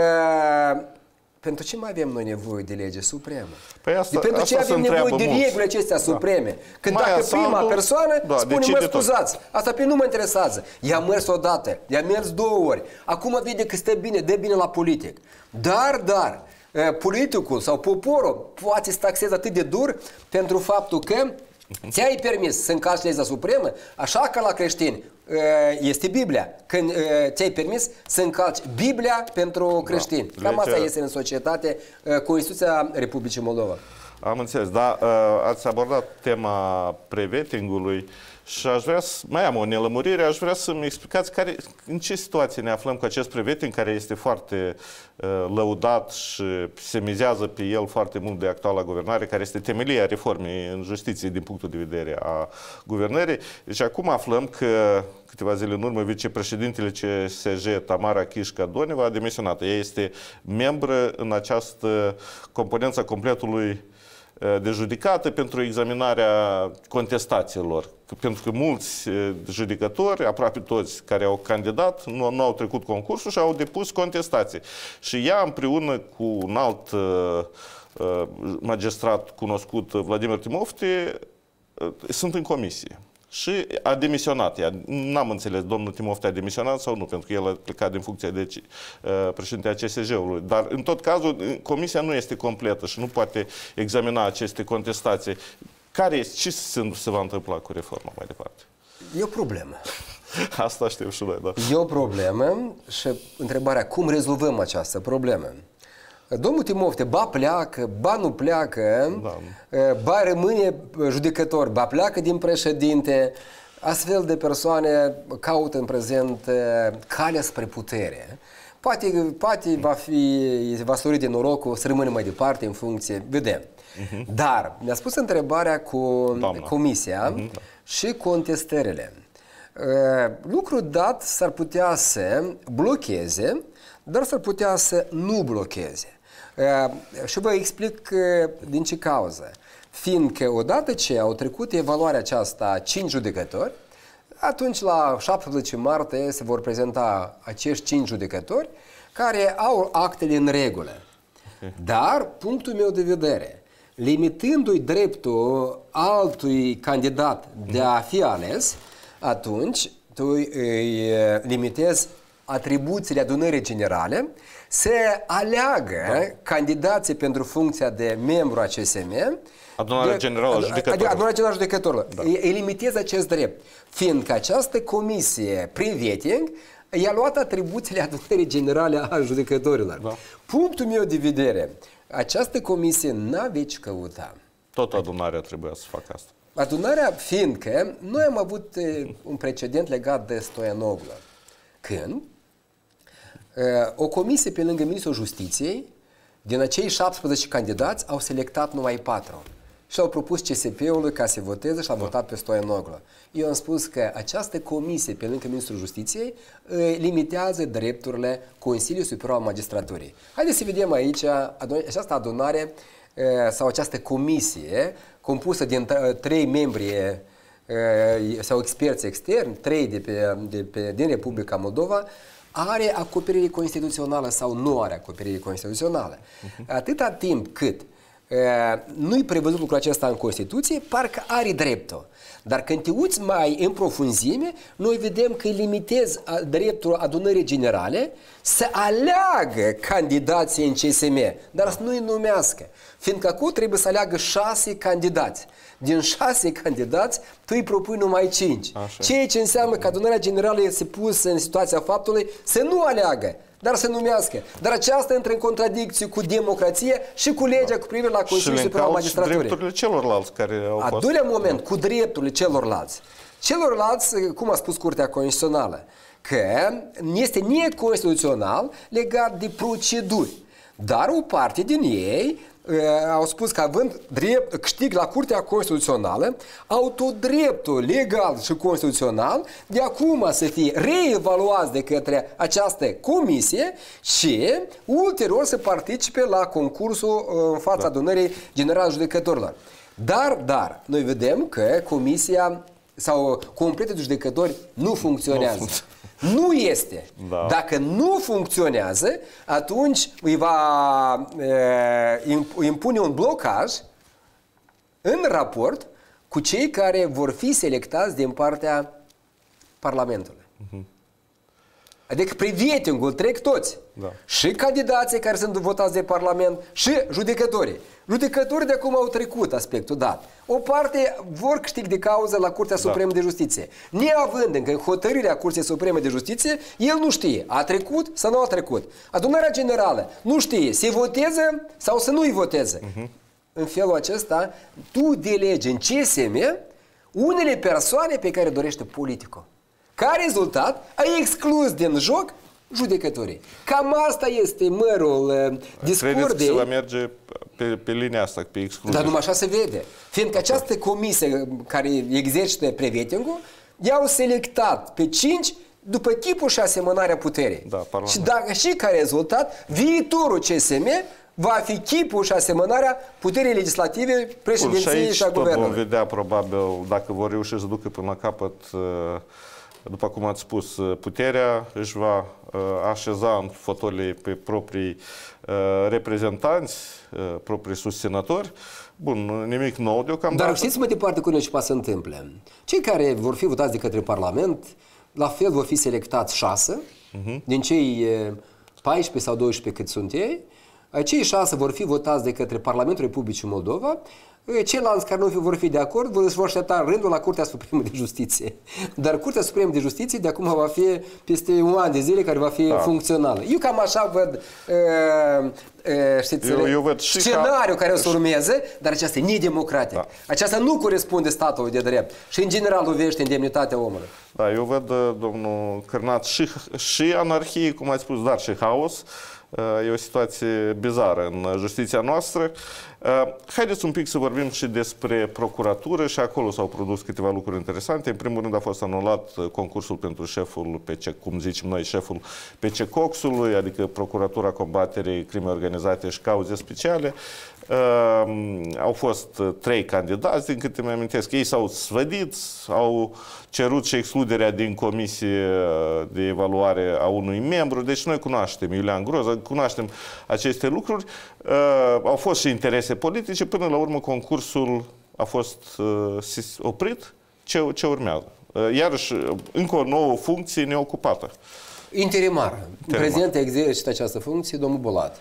pentru ce mai avem noi nevoie de lege supremă? Păi asta, pentru ce avem nevoie de reguli acestea supreme? Când mai dacă prima persoană spune, mă scuzați, asta pe nu mă interesează. I-a mers odată, i-a mers 2 ori, acum vede că stă bine, dă bine la politic. Dar, politicul sau poporul poate să taxeze atât de dur pentru faptul că ți-ai permis să încalci legea supremă, așa că la creștini este Biblia. Când ți-ai permis să încalci Biblia pentru creștini. Da, cam asta este în societate Constituția Republicii Moldova. Am înțeles, dar ați abordat tema prevetingului și aș vrea să mai am o nelămurire, aș vrea să-mi explicați în ce situație ne aflăm cu acest preveting care este foarte lăudat și se mizează pe el foarte mult de actuala guvernare, care este temelia reformei în justiție din punctul de vedere a guvernării. Deci acum aflăm că câteva zile în urmă vicepreședintele CSJ Tamara Chișca-Doneva a demisionat. Ea este membră în această componență completului de judecată pentru examinarea contestațiilor. Pentru că mulți judecători, aproape toți care au candidat, nu au trecut concursul și au depus contestații. Și ea împreună cu un alt magistrat cunoscut, Vladimir Timofte, sunt în comisie. Și a demisionat. N-am înțeles, domnul Timofte a demisionat sau nu, pentru că el a plecat din funcția de președinte a CSJ-ului. Dar, în tot cazul, comisia nu este completă și nu poate examina aceste contestații. Ce se va întâmpla cu reforma mai departe? E o problemă. Asta știu și noi, da. E o problemă și întrebarea, cum rezolvăm această problemă? Domnul Timofte, ba pleacă, ba nu pleacă, da. Ba rămâne judecător, ba pleacă din președinte. Astfel de persoane caută în prezent calea spre putere. Poate va sori de norocul să rămână mai departe în funcție, vedem. Dar mi-a spus întrebarea cu comisia și contestările. Lucru dat s-ar putea să blocheze, dar s-ar putea să nu blocheze. Și vă explic din ce cauză. Fiindcă odată ce au trecut evaluarea aceasta 5 judecători, atunci la 17 martie se vor prezenta acești 5 judecători care au actele în regulă. Dar, punctul meu de vedere, limitându-i dreptul altui candidat de a fi ales, atunci tu îi limitezi atribuțiile adunării generale să aleagă candidații pentru funcția de membru a CSM. Adunarea Generală a Judecătorilor. Adunarea Generală a Judecătorilor. Îi limitezi acest drept, fiindcă această comisie pre-vetting i-a luat atribuțiile adunării generale a judecătorilor. Da. Punctul meu de vedere, această comisie n-avea ce căuta. Tot adunarea trebuia să facă asta. Adunarea, fiindcă noi am avut un precedent legat de Stoianoglu, când o comisie pe lângă Ministrul Justiției, din acei 17 candidați, au selectat numai 4 și au propus CSP-ului ca să voteze și a votat pe Stoianoglu. Eu am spus că această comisie pe lângă Ministrul Justiției limitează drepturile Consiliului Superior al Magistraturii. Haideți să vedem aici această adunare sau această comisie compusă din 3 membri sau experți externi, 3 din Republica Moldova, are acoperire constituțională sau nu are acoperire constituțională. Atâta timp cât nu-i prevăzut lucrul acesta în Constituție, parcă are dreptul. Dar când te uiți mai în profunzime, noi vedem că îi limitezi dreptul adunării generale să aleagă candidații în CSM, dar să nu-i numească. Fiindcă acum trebuie să aleagă 6 candidați. Din 6 candidați, tu îi propui numai 5. Așa. Ceea ce înseamnă că adunarea generală este pusă în situația faptului să nu aleagă, dar să numească. Dar aceasta intră în contradicție cu democrație și cu legea cu privire la Consiliul Superior al Magistraturii. Și drepturile celorlalți care au fost... A doilea moment, cu drepturile celorlalți. Celorlalți, cum a spus Curtea Constituțională, că este neconstituțional legat de proceduri. Dar o parte din ei au spus că având câștig la Curtea Constituțională, au tot dreptul legal și constituțional de acum să fie reevaluați de către această comisie și ulterior să participe la concursul în fața adunării generale judecătorilor. Dar, noi vedem că comisia sau completul de judecători nu funcționează. Nu este. Da. Dacă nu funcționează, atunci îi va impune un blocaj în raport cu cei care vor fi selectați din partea Parlamentului. Adică privetingul trec toți. Da. Și candidații care sunt votați de Parlament și judecătorii. Judecătorii de acum au trecut aspectul dat. O parte vor câștig de cauză la Curtea Supremă de Justiție. Neavând încă hotărârea Curții Supreme de Justiție, el nu știe, a trecut sau nu a trecut. Adunarea Generală nu știe, se voteze sau să nu-i voteze. În felul acesta, tu delegi în CSM unele persoane pe care dorește politicul. Ca rezultat, ai exclus din joc judecătorii. Cam asta este mărul discordei. Credeți că se va merge pe linia asta, pe excludere? Dar numai așa se vede. Fiindcă această comisie care exercită prevetingul, i-au selectat pe 5 după chipul și asemănarea puterii. Da, și ca rezultat, viitorul CSM va fi chipul și asemănarea puterii legislative, președinției și a guvernului. Vom vedea probabil dacă vor reuși să ducă până la capăt. După cum ați spus, puterea își va așeza în fotolii pe proprii reprezentanți, proprii susținători. Bun, nimic nou deocamdată. Dar știți mai departe cum ce se întâmplă? Cei care vor fi votați de către Parlament, la fel vor fi selectați 6 din cei 14 sau 12 cât sunt ei. Cei 6 vor fi votați de către Parlamentul Republicii Moldova. Ceilalți care nu vor fi de acord vor aștepta rândul la Curtea Supremă de Justiție. Dar Curtea Supremă de Justiție de acum va fi peste un an de zile care va fi funcțională. Eu cam așa văd, știți, eu văd și scenariul care o să urmeze, dar aceasta e nedemocratic. Aceasta nu corespunde statului de drept și în general lovește indemnitatea omului. Da, eu văd, domnul Cârnat, și anarhie, cum ați spus, dar și haos. E o situație bizară în justiția noastră. Haideți un pic să vorbim și despre procuratură și acolo s-au produs câteva lucruri interesante. În primul rând a fost anulat concursul pentru șeful cum zicem noi, șeful PC-Coxului, adică Procuratura Combaterii Crimei Organizate și Cauze Speciale. Au fost 3 candidați, din câte mi amintesc. Ei s-au sfădit, au cerut și excluderea din comisie de evaluare a unui membru. Deci noi cunoaștem Iulian Groza, cunoaștem aceste lucruri. Au fost și interese politice. Până la urmă concursul a fost oprit. Ce urmează? Iarăși, încă o nouă funcție neocupată. Interimar. Prezent exercită această funcție domnul Bolat.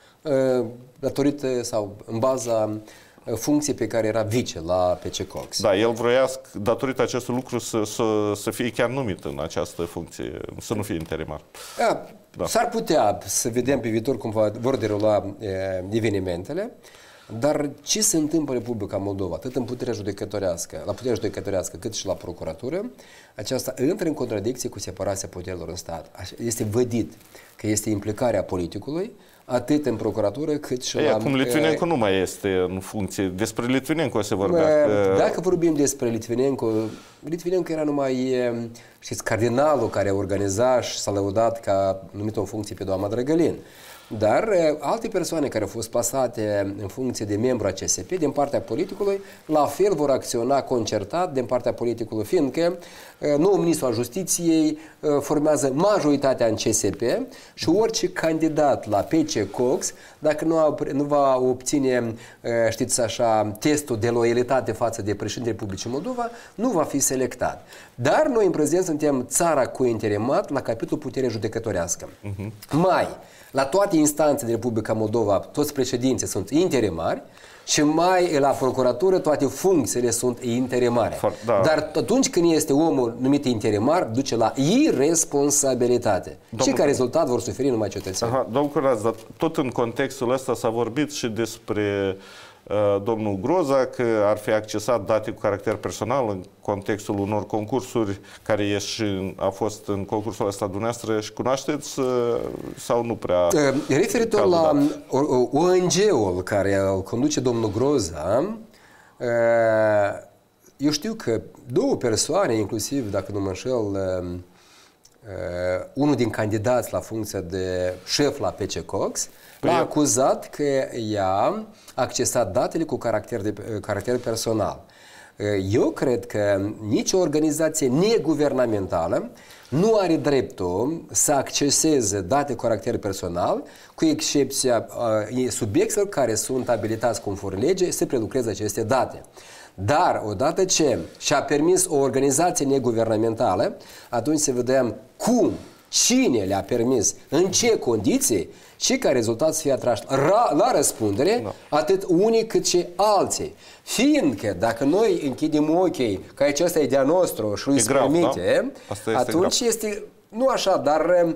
Datorită sau în baza funcției pe care era vice la PC-Cox. Da, el vroia, datorită acestui lucru, să fie chiar numit în această funcție, să nu fie interimar. Da. S-ar putea să vedem pe viitor cum vor derula evenimentele, dar ce se întâmplă în Republica Moldova, atât în puterea judecătorească, la puterea judecătorească, cât și la procuratură, aceasta intră în contradicție cu separația puterilor în stat. Este vădit că este implicarea politicului, atât în procuratură, cât și la... Acum Litvinenko nu mai este în funcție. Despre Litvinenko se vorbea. Dacă vorbim despre Litvinenko, Litvinenko era numai, știți, cardinalul care a organizat și s-a lăudat că a numit o funcție pe doamna Drăgălin. Dar alte persoane care au fost plasate în funcție de membru a CSP din partea politicului, la fel vor acționa concertat din partea politicului, fiindcă noul ministru al Justiției formează majoritatea în CSP și orice candidat la PC-Cox, dacă nu va obține, știți așa, testul de loialitate față de președintele Republicii Moldova, nu va fi selectat. Dar noi în prezent suntem țara cu interimat la capitolul putere judecătorească. La toate instanțele din Republica Moldova, toți președinții sunt interimari și mai la procuratură toate funcțiile sunt interimare. Da. Dar atunci când este omul numit interimar, duce la irresponsabilitate. Și ca rezultat vor suferi numai cetățenii. Domnul Cârnaț, dar tot în contextul ăsta s-a vorbit și despre domnul Groza că ar fi accesat date cu caracter personal în contextul unor concursuri care a fost în concursul ăsta dumneavoastră și cunoașteți sau nu prea? Referitor la ONG-ul care îl conduce domnul Groza, eu știu că două persoane, inclusiv, dacă nu mă înșel, unul din candidați la funcția de șef la PC Cox, l-a acuzat că ea a accesat datele cu caracter personal. Eu cred că nicio organizație neguvernamentală nu are dreptul să acceseze date cu caracter personal, cu excepția subiectelor care sunt abilitați conform legii să prelucreze aceste date. Dar odată ce și-a permis o organizație neguvernamentală, atunci să vedem cum, cine le-a permis, în ce condiții și ca rezultat să fie atrași la răspundere, atât unii cât și alții. Fiindcă dacă noi închidem ochii că acesta e de-a nostru și îi permite, atunci este... Nu așa, dar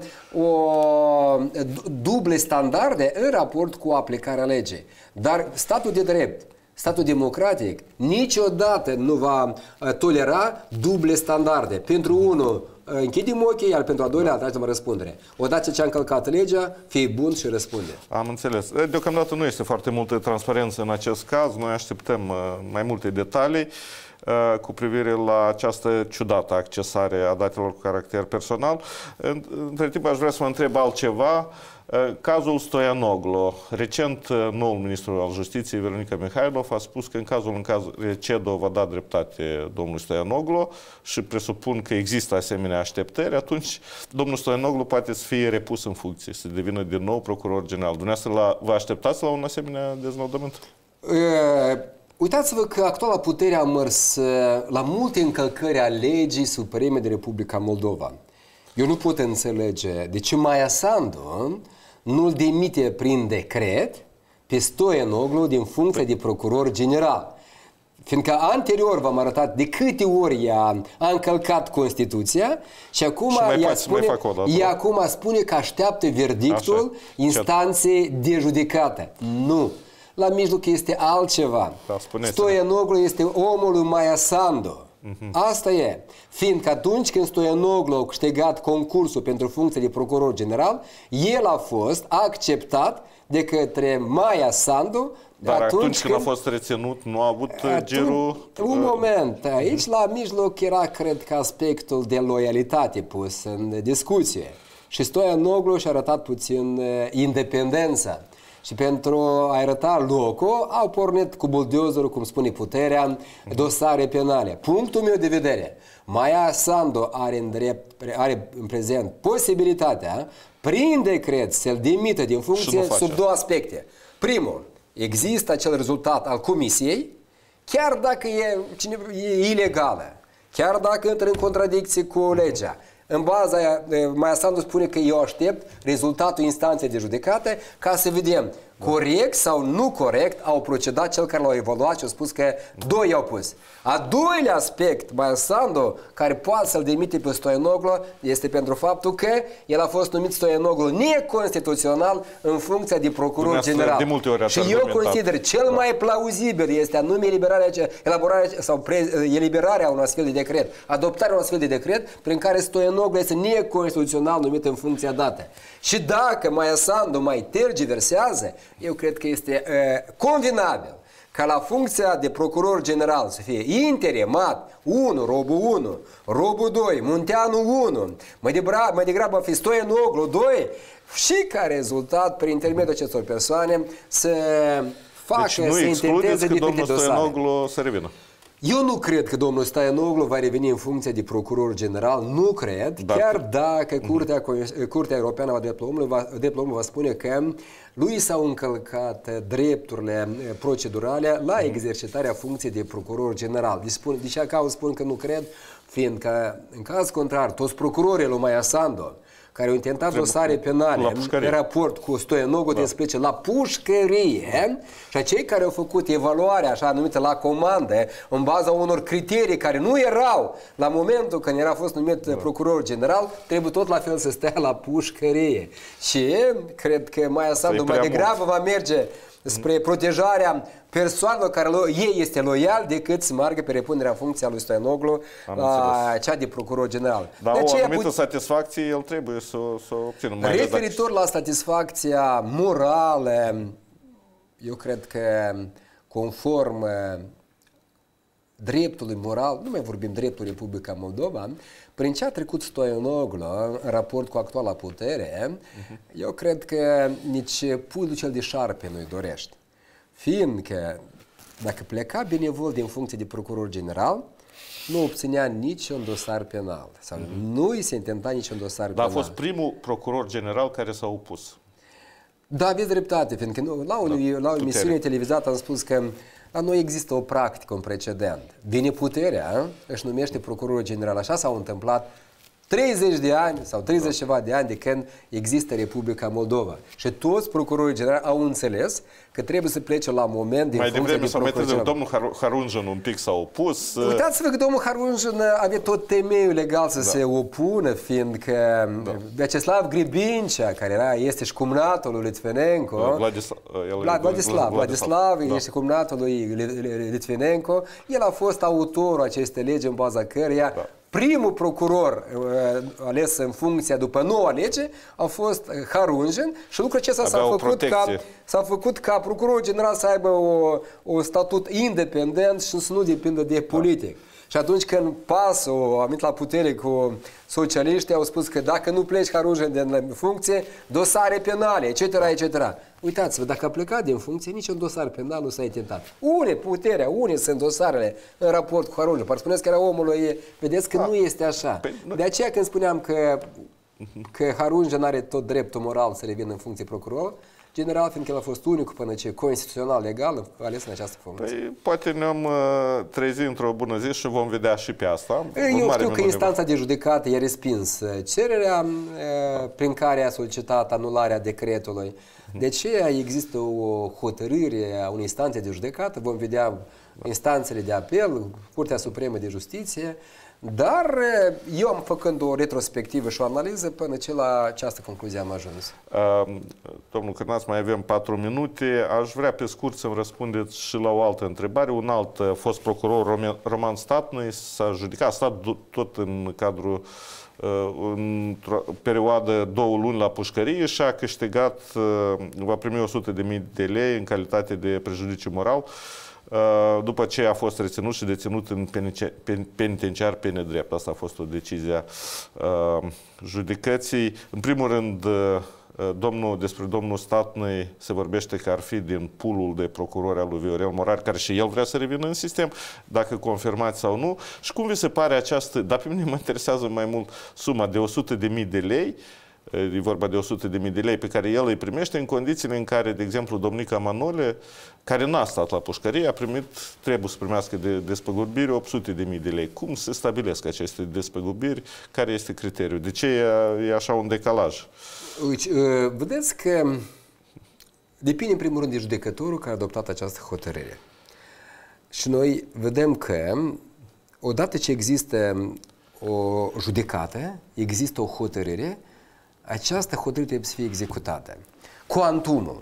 duble standarde în raport cu aplicarea legii. Dar statul de drept, statul democratic, niciodată nu va tolera duble standarde. Pentru unul închidem ochii, iar pentru a doilea atragem răspundere. Odată ce a încălcat legea, fie bun și răspunde. Am înțeles. Deocamdată nu este foarte multă transparență în acest caz. Noi așteptăm mai multe detalii cu privire la această ciudată accesare a datelor cu caracter personal. Între timp aș vrea să vă întreb altceva. Cazul Stoianoglu. Recent, noul ministru al Justiției, Veronica Mihailov, a spus că în cazul în care CEDO va da dreptate domnului Stoianoglu și presupun că există asemenea așteptări, atunci domnul Stoianoglu poate să fie repus în funcție, să devină din nou procuror general. Dumneavoastră vă așteptați la un asemenea deznodământ? Uitați-vă că actuala putere a mers la multe încălcări a legii supreme de Republica Moldova. Eu nu pot înțelege de ce Maia Sandu nu-l demite prin decret pe Stoianoglu din funcția de procuror general. Fiindcă anterior v-am arătat de câte ori a încălcat Constituția și acum acum spune că așteaptă verdictul instanței de judecată. Nu. La mijloc este altceva. Stoianoglu este omul lui Maia Sandu. Asta e. Fiindcă atunci când Stoianoglu a câștigat concursul pentru funcția de procuror general, el a fost acceptat de către Maia Sandu. Dar atunci când a fost reținut, nu a avut gerul... Un moment. Aici la mijloc era, cred că, aspectul de loialitate pus în discuție. Și Stoianoglu și-a arătat puțin independența. Și pentru a arăta locul, au pornit cu buldozerul, cum spune puterea, dosare penale. Punctul meu de vedere, Maia Sandu are în prezent posibilitatea, prin decret, să-l demită din funcție sub două aspecte. Primul, există acel rezultat al comisiei, chiar dacă e ilegală, chiar dacă intră în contradicție cu legea. În baza aia, Maia Sandu spune că eu aștept rezultatul instanței de judecată ca să vedem corect sau nu corect au procedat cel care l-a evaluat și a spus că doi i-au pus. A doilea aspect, Maia Sandu, care poate să-l demite pe Stoianoglu, este pentru faptul că el a fost numit Stoianoglu neconstituțional în funcția de procuror general. De multe ori și eu consider cel mai plauzibil este anume eliberarea unui astfel de decret, adoptarea unui astfel de decret prin care Stoianoglu este neconstituțional numit în funcția dată. Și dacă Maia Sandu mai tergiversează, eu cred că este convenabil ca la funcția de procuror general să fie interimat 1, Robu 1, Robu 2, Munteanu 1, mai degrabă va fi Stoianoglu 2 și ca rezultat, prin intermediul acestor persoane, să facă, să intenteze diferite dosare. Stoianoglu să revină. Eu nu cred că domnul Stoianoglu va reveni în funcție de procuror general, nu cred, chiar dacă Curtea Europeană a Drepturilor Omului va spune că lui s-au încălcat drepturile procedurale la exercitarea funcției de procuror general. De ce spun că nu cred? Fiindcă, în caz contrar, toți procurorii lui Maia Sandu, care au intentat dosare penale în raport cu Stoianoglu de plece la pușcărie și cei care au făcut evaluarea așa numită la comandă în baza unor criterii care nu erau la momentul când era fost numit procuror general, trebuie tot la fel să stea la pușcărie. Și cred că Maia Sandu mai degrabă va merge spre protejarea persoanelor care ei este loial decât să meargă pe repunerea funcției a lui Stoianoglu la cea de procuror general. Dar o anumită satisfacție el trebuie să o obțină. Referitor la satisfacția morală, eu cred că conform dreptului moral, nu mai vorbim dreptul Republica Moldova, prin ce a trecut Stoianoglu în raport cu actuala putere, eu cred că nici puiul cel de șarpe nu-i dorește. Fiindcă dacă pleca benevol din funcție de procuror general, nu obținea niciun dosar penal. Sau nu îi se intenta niciun dosar penal. Dar a fost primul procuror general care s-a opus. Da, aveți dreptate, fiindcă la o emisiune televizată am spus că la noi există o practică, un precedent. Vine puterea, își numește procurorul general. Așa s-au întâmplat 30 de ani sau 30 ceva de ani de când există Republica Moldova. Și toți procurorii generali au înțeles că trebuie să plece la moment din funcție de procuror general. Domnul Harunjan un pic s-a opus. Uitați-vă că domnul Harunjan avea tot temeiul legal să se opună, fiindcă Vyacheslav Gribincea, care este și cumnatul lui Litvinenko, Vladislav este cumnatul lui Litvinenko, el a fost autorul acestei legi în baza căreia primul procuror ales în funcția după noua lege a fost Harunjan și lucrul acesta s-a făcut ca procurorul general să aibă un statut independent și să nu depindă de politic. Și atunci când PAS-ul a venit la putere cu socialiștii, au spus că dacă nu pleci Harunjan din funcție, dosare penale, etc., etc. Uitați-vă, dacă a plecat din funcție, niciun dosar penal nu s-a intentat. Une sunt dosarele în raport cu Harunjan. Par spuneți că era omului, vedeți că nu este așa. De aceea când spuneam că Harunjan are tot dreptul moral să revină în funcție procuror general, fiindcă el a fost unicul până ce constituțional legal ales în această funcție. Poate ne-am trezit într-o bună zi și vom vedea și pe asta. Eu știu că instanța de judecată i-a respins cererea prin care a solicitat anularea decretului. De aceea există o hotărâre a unei instanțe de judecată, vom vedea instanțele de apel, Curtea Supremă de Justiție, dar eu am făcând o retrospectivă și o analiză până ce la această concluzie am ajuns. Domnul Cârnaț, mai avem 4 minute. Aș vrea pe scurt să-mi răspundeți și la o altă întrebare. Un alt fost procuror, Roman Statnăi, s-a judicat, a stat tot în cadrul într-o perioadă 2 luni la pușcărie și a câștigat, va primi 100.000 de lei în calitate de prejudiciu moral, după ce a fost reținut și deținut în penitenciar pe nedrept. Asta a fost o decizie judecății. În primul rând, despre domnul Statnăi se vorbește că ar fi din poolul de procurori al lui Viorel Morar, care și el vrea să revină în sistem, dacă confirmați sau nu. Și cum vi se pare această, dar pe mine mă interesează mai mult suma de 100.000 de lei, e vorba de 100.000 de lei pe care el îi primește în condițiile în care, de exemplu, domnica Manole, care n-a stat la pușcărie, trebuie să primească de despăgubiri 800.000 de lei. Cum se stabilesc aceste despăgubiri? Care este criteriul? De ce e așa un decalaj? Vedeți că depinde în primul rând de judecătorul care a adoptat această hotărâre. Și noi vedem că odată ce există o judecată, există o hotărâre, această hotărâre trebuie să fie executată. Cuantumul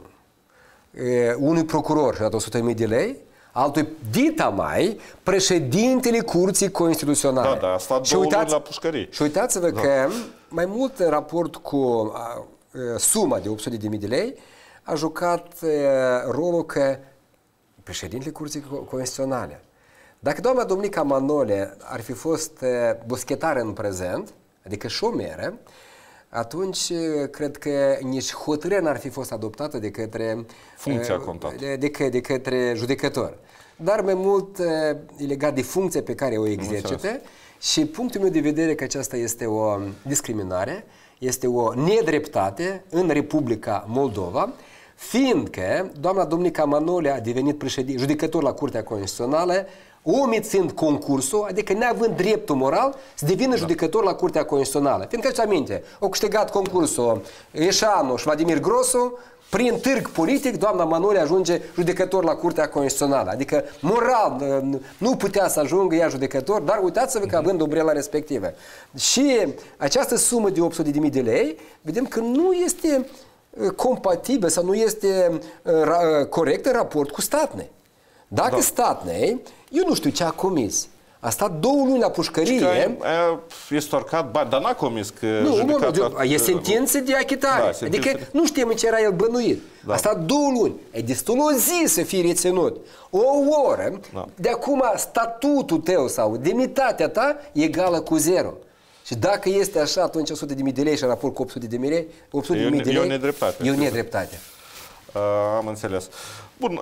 unui procuror și a dat 100.000 de lei, altul dita mai președintele Curții Constituționale. Da, a stat 2 luni la pușcărie. Și uitați-vă că mai mult în raport cu suma de 800.000 de lei a jucat rolul că președintele Curții Constituționale. Dacă doamna Domnica Manole ar fi fost boschetară în prezent, adică șomeră, atunci cred că nici hotărârea n-ar fi fost adoptată de către funcția contată. De către judecător. Dar mai mult e legat de funcția pe care o exercită și punctul meu de vedere că aceasta este o discriminare, este o nedreptate în Republica Moldova, fiindcă doamna Duminica Manole a devenit judecător la Curtea Constituțională, omițând concursul, adică neavând dreptul moral să devină judecător la Curtea Constituțională. Fiindcă, ți aminte, au câștigat concursul Eșanu și Vladimir Grosu, prin târg politic, doamna Manole ajunge judecător la Curtea Constituțională. Adică, moral, nu putea să ajungă ea judecător, dar uitați-vă că având umbrela respectivă. Și această sumă de 800.000 de lei, vedem că nu este compatibil sau nu este corect în raport cu Statnei. Dacă Statnei, eu nu știu ce a comis. A stat 2 luni la pușcărie. E storcat bani, dar n-a comis că e sentință de achitare. Da, adică nu știm în ce era el bănuit. Da. A stat 2 luni. E destul o zi să fie reținut. O oră, de acum statutul tău sau demnitatea ta e egală cu 0. Și dacă este așa, atunci 100.000 de lei și în raport cu 800.000 de lei, e o nedreptate. E o nedreptate. Am înțeles. Bun.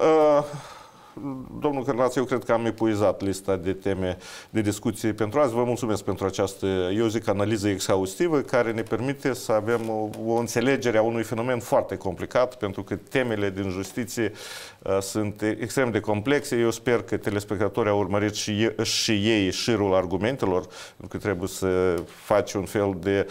Domnul Cârnaț, eu cred că am epuizat lista de teme de discuție pentru azi. Vă mulțumesc pentru această, eu zic, analiză exhaustivă care ne permite să avem o înțelegere a unui fenomen foarte complicat, pentru că temele din justiție sunt extrem de complexe. Eu sper că telespectatorii au urmărit și ei șirul argumentelor, pentru că trebuie să faci un fel de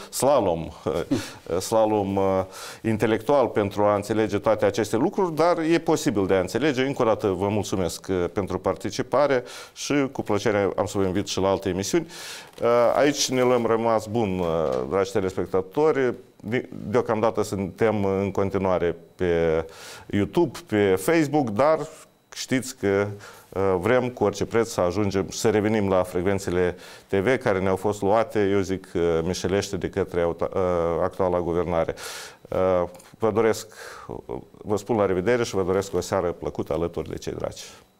slalom intelectual pentru a înțelege toate aceste lucruri, dar e posibil de a înțelege. Încă o dată vă mulțumesc pentru participare și cu plăcere am să vă invit și la alte emisiuni. Aici ne l-am rămas bun, dragi telespectatori. Deocamdată suntem în continuare pe YouTube, pe Facebook, dar știți că vrem cu orice preț să ajungem, să revenim la frecvențele TV care ne-au fost luate, eu zic, mișelește de către actuala guvernare. Vă spun la revedere și vă doresc o seară plăcută alături de cei dragi.